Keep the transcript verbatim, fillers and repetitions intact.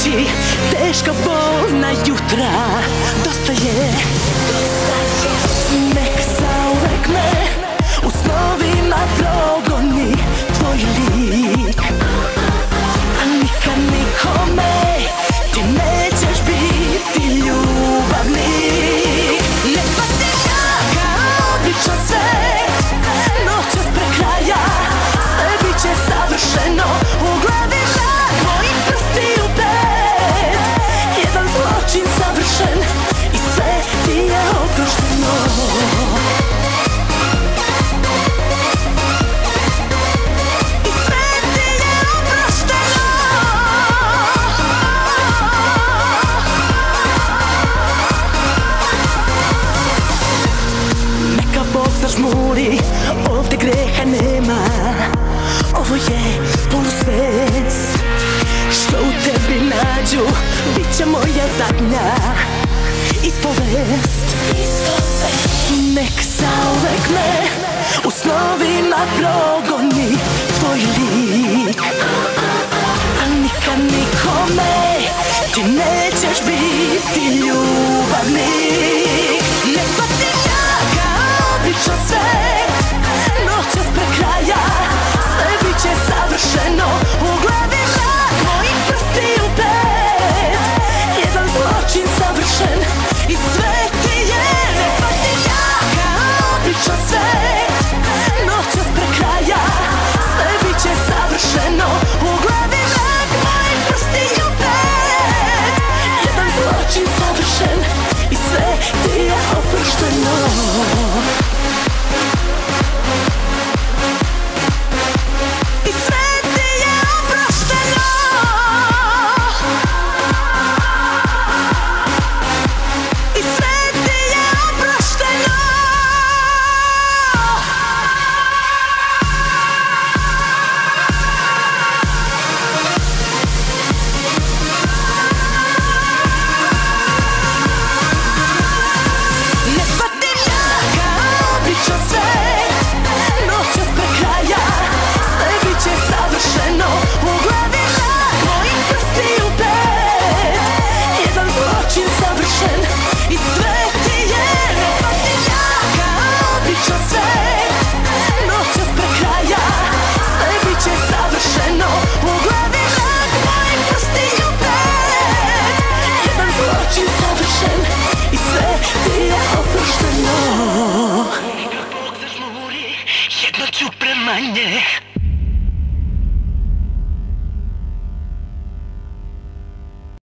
noći, teška bolna jutra. Dosta je, nek zauvek me u snovima progoni tvoj lik, a nikad nikome ti nećeš biti ljubavnik. Ne patim ja kao običan svet, noćas pre kraja sve bit će savršeno. U glavi mrak, moji prsti u pet, jedan zločin savršen i sve ti je oprošteno. I sve ti je oprošteno. Neka Bog zažmuri, ovde greha nema. Ovo je polusvest, što u tebi nađu, bit će moja zadnja ispovest. Nek zauvek me u snovima progoni tvoj lik, a nikad nikome ti nećeš biti ljubavnik. Ne patim ja kao običan svet, noćas pre kraja sve bit će savršeno. U glavi mrak, moji prsti u pet, jedan zločin savršen i sve ti je. Ne patim ja kao običan svet, noćas pre kraja sve bit će savršeno. U glavi mrak, moji prsti u pet, jedan zločin savršen i sve ti je oprošteno. Neka Bog zažmuri, jednoću premanje.